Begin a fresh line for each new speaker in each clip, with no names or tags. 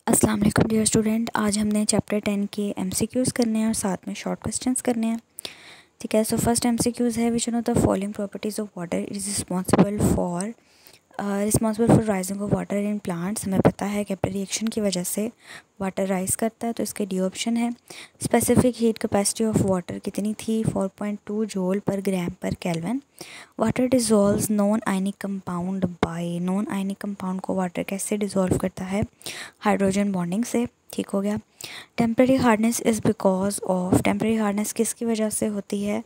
अस्सलाम वालेकुम dear student. आज हमने चैप्टर 10 के एमसीक्यूज़ करने हैं और साथ में शॉर्ट क्वेश्चंस करने हैं। ठीक है, सो फर्स्ट एमसीक्यूज़ है, which one of the following properties of water is responsible for rising of water in plants. हमें पता है कैपिलरी रिएक्शन की वजह से वाटर राइज करता है, तो इसके डी ऑप्शन है। Specific heat capacity of water कितनी थी? 4.2 जूल पर ग्राम पर kelvin. Water dissolves non ionic compound by. Non ionic compound को वाटर कैसे डिज़ोल्व करता है? हाइड्रोजन बॉन्डिंग से। ठीक हो गया। Temporary hardness is because of. Temporary hardness किसकी वजह से होती है?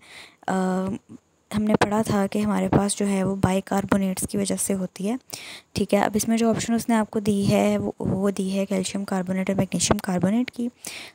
हमने पढ़ा था कि हमारे पास जो है वो बाइकार्बोनेट्स की वजह से होती है। ठीक है, अब इसमें जो ऑप्शन उसने आपको दी है वो दी है कैल्शियम कार्बोनेट और मैग्नीशियम कार्बोनेट की,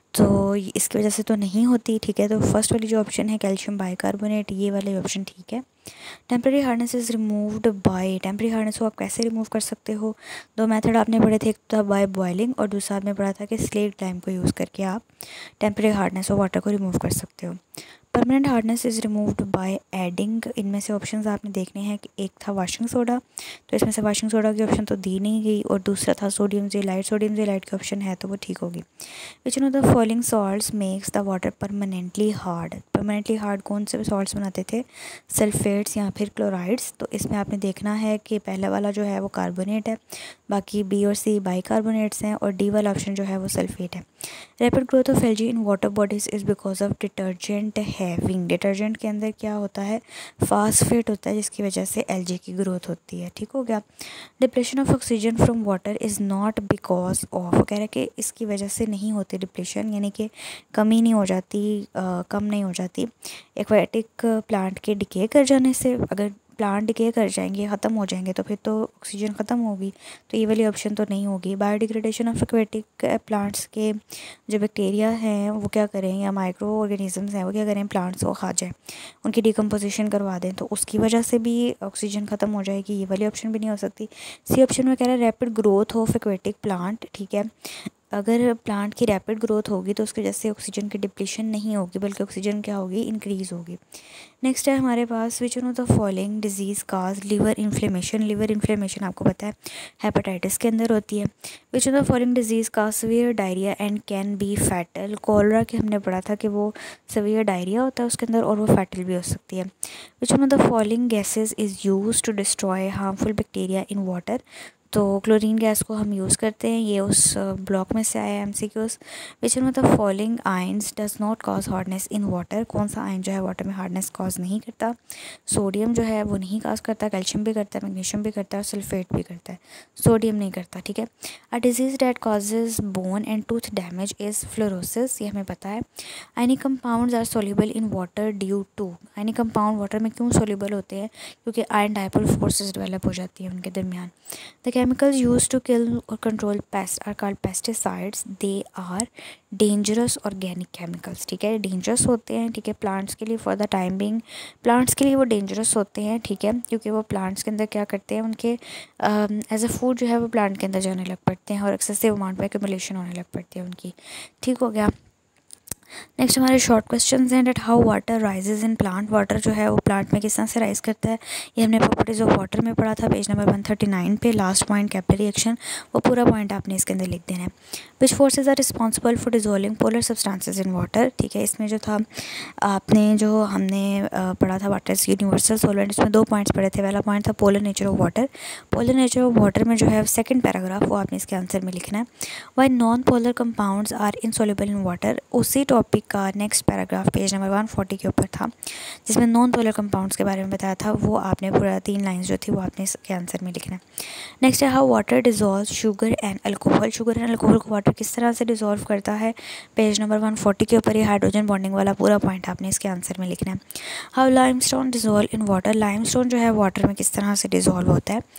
तो इसकी वजह से तो नहीं होती। ठीक है, तो फर्स्ट वाली जो ऑप्शन है कैल्शियम बाइकार्बोनेट, ये वाले ऑप्शन ठीक है। Temporary hardness is removed by. Temporary hardness को आप कैसे रिमूव कर सकते हो? दो मेथड आपने पढ़े थे, एक था बाय बॉइलिंग और दूसरा आपने पढ़ा था कि स्लेट लाइम को यूज़ करके आप टेम्परेरी हार्डनेस और वाटर को रिमूव कर सकते हो। Permanent hardness is removed by adding. इनमें से ऑप्शंस आपने देखने हैं कि एक था वाशिंग सोडा, तो इसमें से वाशिंग सोडा की ऑप्शन तो दी नहीं गई, और दूसरा था सोडियम जेलाइट। सोडियम जेलाइट की ऑप्शन है तो वो ठीक होगी। Which one of the following salts makes the water permanently hard. Permanently hard कौन से सॉल्ट्स बनाते थे? सल्फेट्स या फिर क्लोराइड्स। तो इसमें आपने देखना है कि पहला वाला जो है वो कार्बोनेट है, बाकी बी और सी बाइकार्बोनेट्स हैं, और डी वाला ऑप्शन जो है वो सल्फेट है। Rapid growth of algae in water bodies is because of detergent having. Detergent के अंदर क्या होता है? फास्फेट होता है, जिसकी वजह से एल्गी की ग्रोथ होती है। ठीक हो गया। Depletion of oxygen from water is not because of. कह रहे हैं कि इसकी वजह से नहीं होती डिप्लेशन, यानी कि कमी नहीं हो जाती, कम नहीं हो जाती एक्वाटिक प्लांट के डिके कर जाने से। अगर प्लांट डिके कर जाएंगे, ख़त्म हो जाएंगे, तो फिर तो ऑक्सीजन ख़त्म होगी, तो ये वाली ऑप्शन तो नहीं होगी। बायोडिग्रेडेशन ऑफ एक्वेटिक प्लांट्स के जो बैक्टीरिया हैं वो क्या करें, या माइक्रो ऑर्गेनिजम्स हैं वो क्या करें, प्लांट्स को खा जाए, उनकी डिकम्पोजिशन करवा दें, तो उसकी वजह से भी ऑक्सीजन ख़त्म हो जाएगी। ये वाली ऑप्शन भी नहीं हो सकती। सी ऑप्शन में कह रहा है rapid growth of aquatic plant. ठीक है, अगर प्लांट की रैपिड ग्रोथ होगी तो उसकी वजह से ऑक्सीजन की डिप्लीशन नहीं होगी, बल्कि ऑक्सीजन क्या होगी, इंक्रीज़ होगी। नेक्स्ट है हमारे पास, which one of the following diseases cause liver inflammation. Liver inflammation आपको पता है हेपेटाइटिस के अंदर होती है। Which one of the following diseases cause severe diarrhoea and can be fatal. Cholera के हमने पढ़ा था कि वो सीवियर डायरिया होता है उसके अंदर, और वो फैटल भी हो सकती है। Which one of the following gases is use to destroy harmful bacteria in water. तो क्लोरीन गैस को हम यूज़ करते हैं, ये उस ब्लॉक में से आया है MCQs. Which one of the following ions does not cause hardness in water. कौन सा आयन जो है वाटर में हार्डनेस कॉज नहीं करता? सोडियम जो है वो नहीं कॉज करता, कैल्शियम भी करता है, मैग्नीशियम भी करता है, और सल्फेट भी करता है, सोडियम नहीं करता। ठीक है। A disease that causes bone and tooth damage is fluorosis, ये हमें पता है। Ionic compounds are soluble in water due to. Ionic compound water में क्यों सोल्यूबल होते हैं? क्योंकि आयन डायपोल फोर्सेस डेवलप हो जाती है उनके दरमियान। The chemicals used to kill or control pests are called pesticides. They are dangerous organic chemicals. ठीक है, डेंजरस होते हैं। ठीक है, प्लांट्स के लिए for the time being plants के लिए वो डेंजरस होते हैं। ठीक है, क्योंकि वो प्लांट्स के अंदर क्या करते हैं, उनके एज अ फूड जो है वो प्लांट के अंदर जाने लग पड़ते हैं, और एक्सेसिव अमाउंट में एक्यूमुलेशन होने लग पड़ती है उनकी। ठीक हो गया। नेक्स्ट हमारे शॉर्ट क्वेश्चन हैं, that how water rises in plant. Water जो है वो प्लांट में किस तरह से राइज करता है, ये हमने प्रॉपर्टीज ऑफ वाटर में पढ़ा था, पेज नंबर 139 पे। लास्ट पॉइंट कैपिलरी रिएक्शन, वो पूरा पॉइंट आपने इसके अंदर लिख देना है। Which forces are responsible for dissolving polar substances in water. ठीक है, इसमें जो था आपने जो हमने पढ़ा था वाटर इज यूनिवर्सल सॉल्वेंट, इसमें दो पॉइंट्स पढ़े थे। पहला पॉइंट था polar nature of water. Polar nature of water में जो है सेकंड पैराग्राफ वो आपने इसके आंसर में लिखना है। Why non polar compounds are insoluble in water, उसी टॉपिक का नेक्स्ट पैराग्राफ पेज नंबर 140 के ऊपर था, जिसमें नॉन पोलर कंपाउंड्स के बारे में बताया था। वो आपने पूरा 3 लाइंस जो थी वो आपने इसके आंसर में लिखना है। नेक्स्ट है how water dissolve sugar and alcohol. Sugar and alcohol को वाटर किस तरह से डिजोल्व करता है, पेज नंबर 140 के ऊपर ये हाइड्रोजन बॉन्डिंग वाला पूरा पॉइंट आपने इसके आंसर में लिखना है। How limestone dissolve in water. Limestone जो है वाटर में किस तरह से डिजोल्व होता है,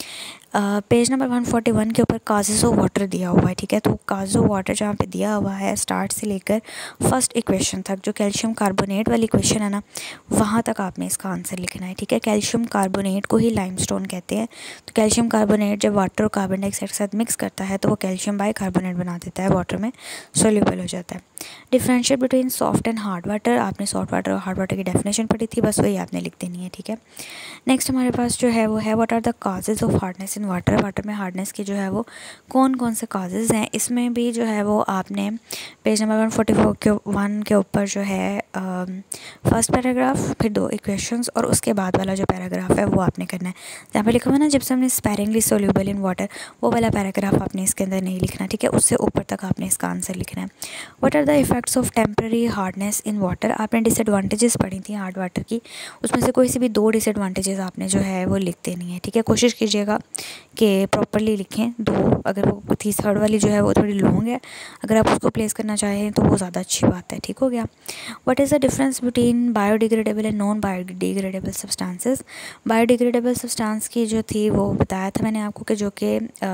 पेज नंबर 141 के ऊपर काजेज ऑफ वाटर दिया हुआ है। ठीक है, तो काजेज ऑफ वाटर जहाँ पे दिया हुआ है स्टार्ट से लेकर फर्स्ट लास्ट इक्वेशन तक, जो कैल्शियम कार्बोनेट वाली इक्वेशन है ना, वहाँ तक आपने इसका आंसर लिखना है, ठीक है। कैल्शियम कार्बोनेट को ही लाइमस्टोन कहते हैं। तो कैल्शियम कार्बोनेट जब वाटर और कार्बन डाइऑक्साइड के साथ मिक्स करता है तो वो कैल्शियम बाइकार्बोनेट बना देता है, वाटर में सोल्यूबल हो जाता है। Differentiate between soft and hard water, आपने सॉफ्ट वाटर और हार्ड वाटर की डेफिनेशन पढ़ी थी, बस वही आपने लिख देनी है, ठीक है। नेक्स्ट हमारे पास जो है वो है what are the causes of hardness in water. Water में हार्डनेस की जो है वो कौन कौन से काजेज़ हैं, इसमें भी जो है वो आपने पेज नंबर 141 के ऊपर जो है फर्स्ट पैराग्राफ, फिर 2 इक्वेशंस और उसके बाद वाला जो पैराग्राफ है वो आपने करना है। जहाँ पे लिखा हुआ ना gypsum is sparingly soluble in water, वो वाला पैराग्राफ आपने इसके अंदर नहीं लिखना, ठीक है। उससे ऊपर तक आपने इसका आंसर लिखना है। What are the effects of temporary hardness in water, आपने डिसएडवांटेजेस पढ़ी थी हार्ड वाटर की, उसमें से कोई सी भी 2 डिसएडवांटेजेस आपने जो है वो लिख देनी है, ठीक है। कोशिश कीजिएगा कि प्रॉपरली लिखें 2, अगर वो थर्ड वाली जो है वो थोड़ी लॉन्ग है, अगर आप उसको प्लेस करना चाहें तो वो ज़्यादा अच्छी बात है, ठीक हो गया। What is the difference between biodegradable and non biodegradable substances. Biodegradable substance की जो थी वो बताया था मैंने आपको कि जो कि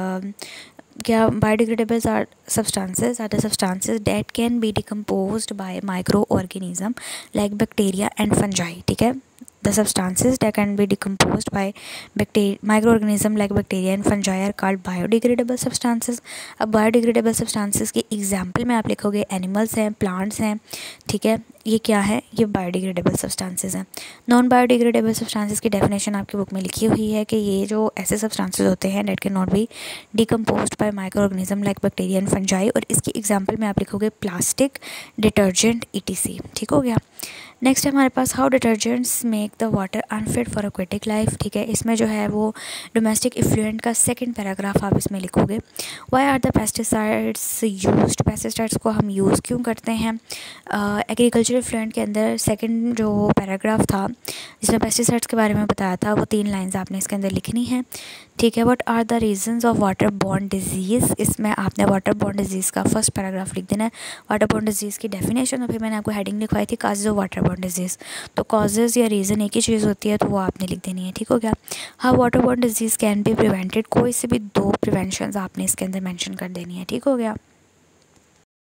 क्या biodegradables are the substances that can be decomposed by microorganism like bacteria and fungi, ठीक है। The substances that can be decomposed by microorganism like bacteria and fungi are called biodegradable substances। अब biodegradable substances की example में आप लिखोगे animals हैं, plants हैं, ठीक है। ये क्या है, ये बायोडिग्रेडेबल सब्सटेंसेस हैं। नॉन बायोडिग्रेडेबल सब्सटेंसेस की डेफिनेशन आपकी बुक में लिखी हुई है कि ये जो ऐसे सब्सटेंसेस होते हैं that can not be decomposed by microorganism like bacteria and fungi, और इसकी एग्जांपल में आप लिखोगे प्लास्टिक, डिटर्जेंट, ईटीसी, ठीक हो गया। नेक्स्ट हमारे पास how detergents make the water unfit for aquatic life, ठीक है। इसमें जो है वो डोमेस्टिक इफ्लुएंट का सेकंड पैराग्राफ आप इसमें लिखोगे। Why are the pesticides used, pesticides को हम यूज़ क्यों करते हैं। एग्रीकल्चर इफ्लुएंट के अंदर सेकंड जो पैराग्राफ था जिसमें पेस्टिसाइड्स के बारे में बताया था, वो 3 लाइन्स आपने इसके अंदर लिखनी है, ठीक है। What are the reasons of water borne disease, इसमें आपने वाटर बॉर्न डिजीज़ का फर्स्ट पैराग्राफ लिख देना है। वाटर बॉर्न डिजीज़ की डेफिनेशन और फिर मैंने आपको हेडिंग लिखवाई थी causes of water borne disease, तो कॉजेज़ या रीज़न एक ही चीज़ होती है, तो वो आपने लिख देनी है, ठीक हो गया। How water borne disease can be prevented, कोई से भी 2 प्रिवेंशन आपने इसके अंदर मैंशन कर देनी है, ठीक हो गया।